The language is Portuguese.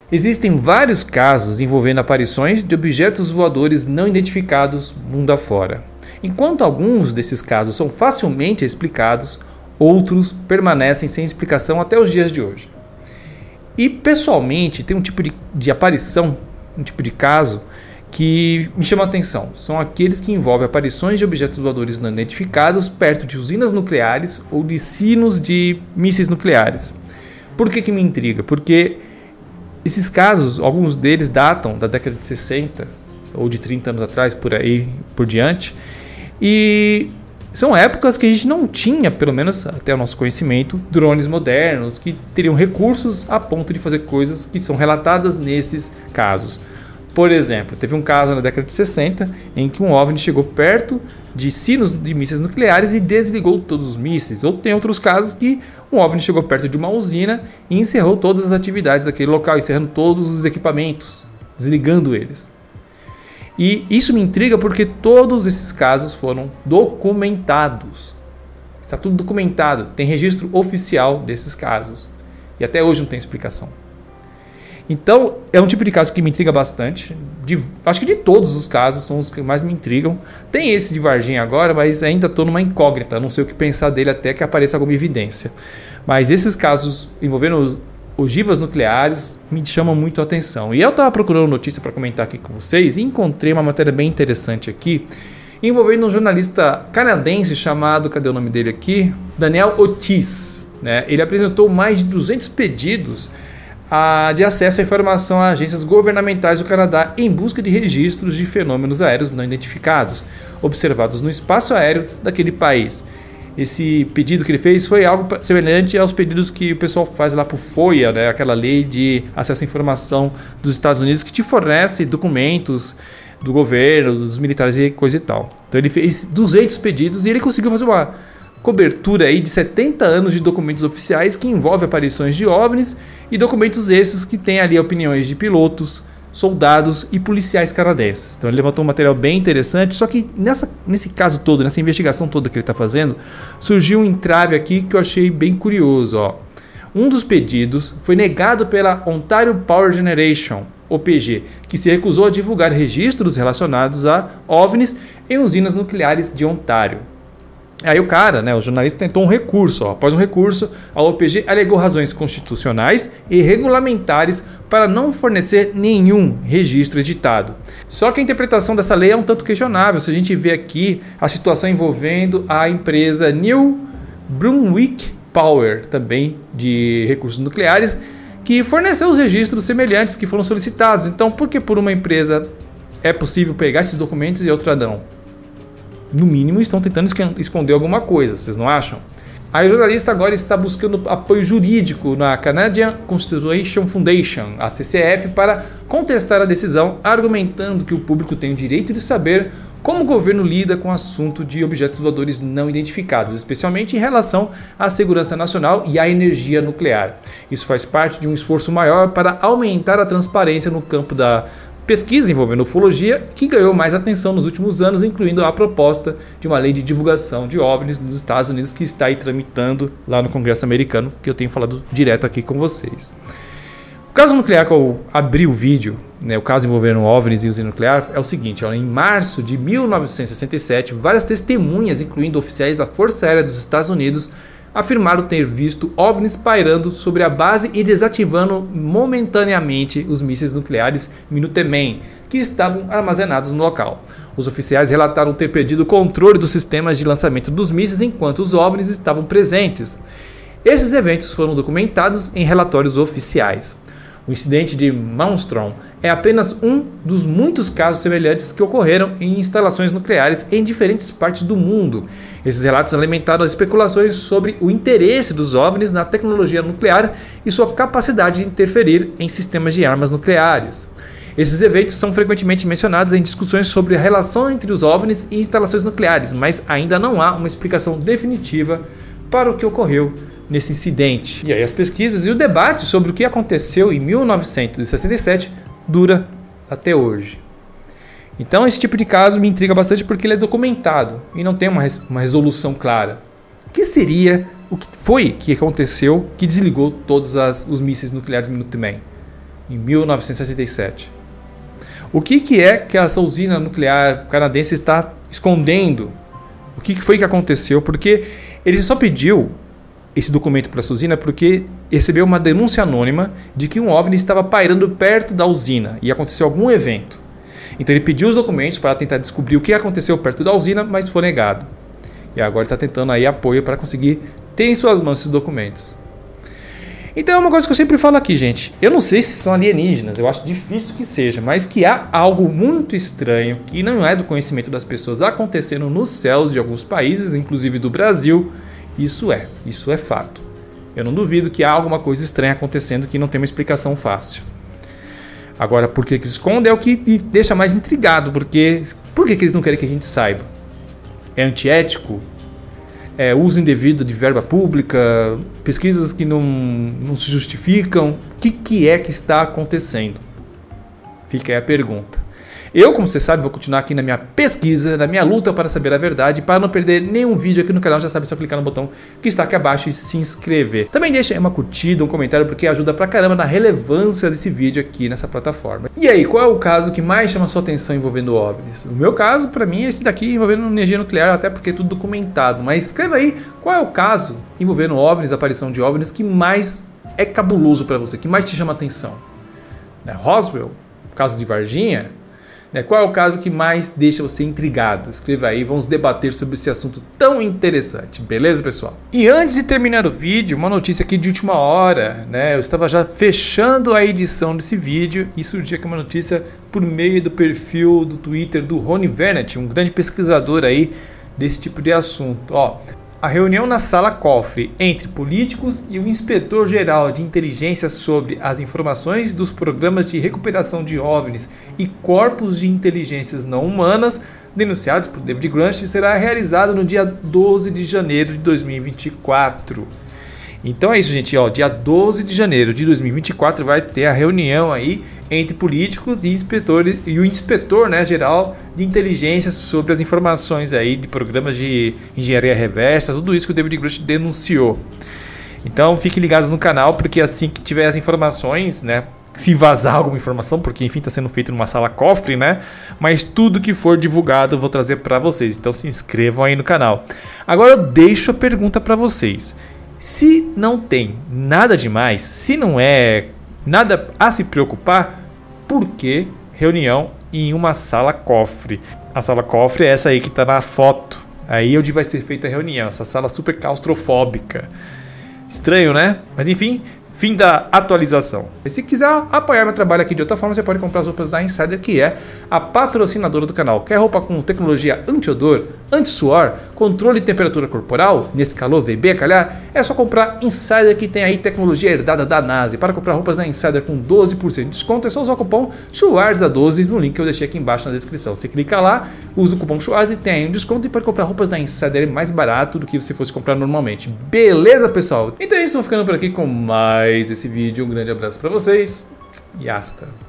Existem vários casos envolvendo aparições de objetos voadores não identificados mundo afora. Enquanto alguns desses casos são facilmente explicados, outros permanecem sem explicação até os dias de hoje. E pessoalmente tem um tipo de aparição, um tipo de caso que me chama a atenção. São aqueles que envolvem aparições de objetos voadores não identificados perto de usinas nucleares ou de sinos de mísseis nucleares. Por que me intriga? Porque esses casos, alguns deles datam da década de 60 ou de 30 anos atrás, por aí por diante, e são épocas que a gente não tinha, pelo menos até o nosso conhecimento, drones modernos que teriam recursos a ponto de fazer coisas que são relatadas nesses casos. Por exemplo, teve um caso na década de 60 em que um OVNI chegou perto de sinos de mísseis nucleares e desligou todos os mísseis. Ou tem outros casos que um OVNI chegou perto de uma usina e encerrou todas as atividades daquele local, encerrando todos os equipamentos, desligando eles. E isso me intriga porque todos esses casos foram documentados. Está tudo documentado, tem registro oficial desses casos. E até hoje não tem explicação. Então, é um tipo de caso que me intriga bastante. Acho que de todos os casos são os que mais me intrigam. Tem esse de Varginha agora, mas ainda estou numa incógnita. Não sei o que pensar dele até que apareça alguma evidência. Mas esses casos envolvendo ogivas nucleares me chamam muito a atenção. E eu estava procurando notícia para comentar aqui com vocês e encontrei uma matéria bem interessante aqui, envolvendo um jornalista canadense chamado, cadê o nome dele aqui? Daniel Otis. Ele apresentou mais de 200 pedidos de acesso à informação a agências governamentais do Canadá em busca de registros de fenômenos aéreos não identificados, observados no espaço aéreo daquele país. Esse pedido que ele fez foi algo semelhante aos pedidos que o pessoal faz lá para o FOIA, aquela lei de acesso à informação dos Estados Unidos que te fornece documentos do governo, dos militares e coisa e tal. Então ele fez 200 pedidos e ele conseguiu fazer uma cobertura aí de 70 anos de documentos oficiais que envolve aparições de OVNIs e documentos esses que têm ali opiniões de pilotos, soldados e policiais canadenses. Então ele levantou um material bem interessante, só que nesse caso todo, nessa investigação toda que ele está fazendo, surgiu um entrave aqui que eu achei bem curioso. Um dos pedidos foi negado pela Ontario Power Generation, OPG, que se recusou a divulgar registros relacionados a OVNIs em usinas nucleares de Ontário. Aí o cara, o jornalista, tentou um recurso. Após um recurso, a OPG alegou razões constitucionais e regulamentares para não fornecer nenhum registro editado. Só que a interpretação dessa lei é um tanto questionável. Se a gente vê aqui a situação envolvendo a empresa New Brunswick Power, também de recursos nucleares, que forneceu os registros semelhantes que foram solicitados. Então, por que por uma empresa é possível pegar esses documentos e outra não? No mínimo estão tentando esconder alguma coisa, vocês não acham? A jornalista agora está buscando apoio jurídico na Canadian Constitution Foundation, a CCF, para contestar a decisão, argumentando que o público tem o direito de saber como o governo lida com o assunto de objetos voadores não identificados, especialmente em relação à segurança nacional e à energia nuclear. Isso faz parte de um esforço maior para aumentar a transparência no campo da pesquisa envolvendo ufologia, que ganhou mais atenção nos últimos anos, incluindo a proposta de uma lei de divulgação de OVNIs nos Estados Unidos que está aí tramitando lá no Congresso americano, que eu tenho falado direto aqui com vocês. O caso nuclear que eu abri o vídeo, o caso envolvendo OVNIs e usina nuclear, é o seguinte: em março de 1967, várias testemunhas, incluindo oficiais da Força Aérea dos Estados Unidos, afirmaram ter visto OVNIs pairando sobre a base e desativando momentaneamente os mísseis nucleares Minuteman, que estavam armazenados no local. Os oficiais relataram ter perdido o controle dos sistemas de lançamento dos mísseis enquanto os OVNIs estavam presentes. Esses eventos foram documentados em relatórios oficiais. O incidente de Malmstrom é apenas um dos muitos casos semelhantes que ocorreram em instalações nucleares em diferentes partes do mundo. Esses relatos alimentaram as especulações sobre o interesse dos OVNIs na tecnologia nuclear e sua capacidade de interferir em sistemas de armas nucleares. Esses eventos são frequentemente mencionados em discussões sobre a relação entre os OVNIs e instalações nucleares, mas ainda não há uma explicação definitiva para o que ocorreu nesse incidente. E aí as pesquisas e o debate sobre o que aconteceu em 1967 dura até hoje. Então esse tipo de caso me intriga bastante porque ele é documentado e não tem uma resolução clara. O que seria, o que foi que aconteceu que desligou todos os mísseis nucleares Minuteman? em 1967. O que é que essa usina nuclear canadense está escondendo? O que foi que aconteceu? Porque ele só pediu esse documento para essa usina porque recebeu uma denúncia anônima de que um OVNI estava pairando perto da usina e aconteceu algum evento. Então ele pediu os documentos para tentar descobrir o que aconteceu perto da usina, mas foi negado. E agora está tentando aí apoio para conseguir ter em suas mãos esses documentos. Então é uma coisa que eu sempre falo aqui, gente. Eu não sei se são alienígenas, eu acho difícil que seja, mas que há algo muito estranho que não é do conhecimento das pessoas acontecendo nos céus de alguns países, inclusive do Brasil. Isso é fato. Eu não duvido que há alguma coisa estranha acontecendo que não tem uma explicação fácil. Agora, por que esconde é o que me deixa mais intrigado, porque por que eles não querem que a gente saiba? É antiético? É uso indevido de verba pública? Pesquisas que não se justificam? O que é que está acontecendo? Fica aí a pergunta. Eu, como você sabe, vou continuar aqui na minha pesquisa, na minha luta para saber a verdade. Para não perder nenhum vídeo aqui no canal, já sabe, é só clicar no botão que está aqui abaixo e se inscrever. Também deixa aí uma curtida, um comentário, porque ajuda pra caramba na relevância desse vídeo aqui nessa plataforma. E aí, qual é o caso que mais chama sua atenção envolvendo OVNIs? O meu caso, para mim, é esse daqui envolvendo energia nuclear, até porque é tudo documentado. Mas escreva aí qual é o caso envolvendo OVNIs, aparição de OVNIs, que mais é cabuloso para você, que mais te chama atenção. Roswell? Caso de Varginha? Qual é o caso que mais deixa você intrigado? Escreva aí, vamos debater sobre esse assunto tão interessante, beleza, pessoal? E antes de terminar o vídeo, uma notícia aqui de última hora, Eu estava já fechando a edição desse vídeo e surgiu aqui uma notícia por meio do perfil do Twitter do Rony Vernet, um grande pesquisador aí desse tipo de assunto. A reunião na sala cofre entre políticos e o inspetor-geral de inteligência sobre as informações dos programas de recuperação de OVNIs e corpos de inteligências não humanas denunciados por David Grush será realizada no dia 12 de janeiro de 2024. Então é isso, gente. Dia 12 de janeiro de 2024 vai ter a reunião aí entre políticos e inspetores e o inspetor, geral de inteligência sobre as informações aí de programas de engenharia reversa, tudo isso que o David Grush denunciou. Então fiquem ligados no canal, porque assim que tiver as informações, se vazar alguma informação, porque enfim está sendo feito numa sala cofre, mas tudo que for divulgado eu vou trazer para vocês. Então se inscrevam aí no canal. Agora eu deixo a pergunta para vocês. Se não tem nada demais, se não é nada a se preocupar, por que reunião em uma sala cofre? A sala cofre é essa aí que está na foto. Aí onde vai ser feita a reunião, essa sala super claustrofóbica. Estranho, né? Mas enfim, fim da atualização. E se quiser apoiar meu trabalho aqui de outra forma, você pode comprar as roupas da Insider, que é a patrocinadora do canal. Quer roupa com tecnologia anti-odor, anti-suor, controle de temperatura corporal? Nesse calor vem bem a calhar? É só comprar Insider, que tem aí tecnologia herdada da NASA. Para comprar roupas da Insider com 12% de desconto, é só usar o cupom SCHWARZA12 no link que eu deixei aqui embaixo na descrição. Você clica lá, usa o cupom SCHWARZA e tem aí um desconto e pode comprar roupas da Insider mais barato do que você fosse comprar normalmente. Beleza, pessoal? Então é isso, vou ficando por aqui com mais esse vídeo. Um grande abraço para vocês e hasta!